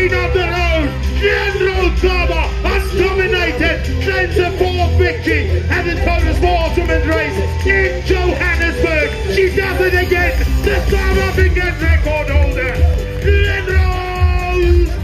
queen of the road, Glenrose Xaba has dominated, claims a fourth victory at the Totalsports women's race in Johannesburg. She does it again, the South African record holder, Glenrose.